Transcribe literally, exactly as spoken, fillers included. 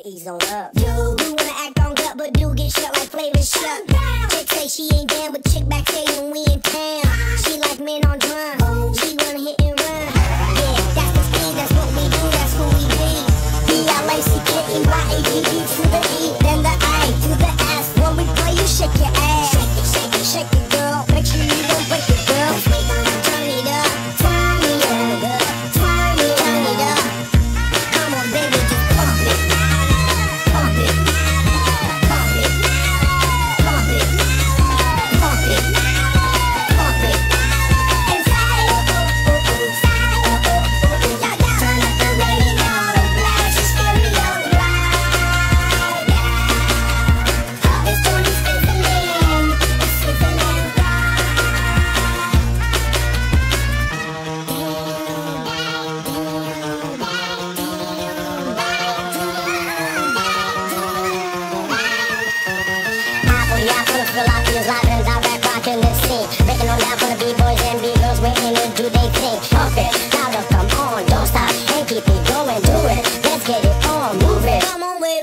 ease on up. You, you wanna act on gut, but do get shut like flavor shut. Chick say she ain't down, but chick back say when we in town. She like men on drum. She wanna hit and run. Yeah, that's the speed, that's what we do, that's who we be. B L A C K E Y A G E to the E, then the I to the S. When we play, you shake your ass. Shake it, shake it, shake it, girl. Make sure you don't break it, girl. We gonna turn it up, turn it up, turn it, turn it up. Come on, baby, just pump it, pump it, pump it, pump it, pump it, pump it, and say, ooh, ooh, ooh, say, ooh, ooh, ooh, ooh, yeah, yeah. Turn up the radio, blast your stereo, right now. It's Tony Switzerland, Switzerland, Apple, yeah, full of Philadelphia's live and direct rocking the scene. Breaking on down for the B-boys and B-girls waiting to do they thing. Pump it, louder, come on, don't stop, and keep it going, do it. Let's get it on, move it. Come on with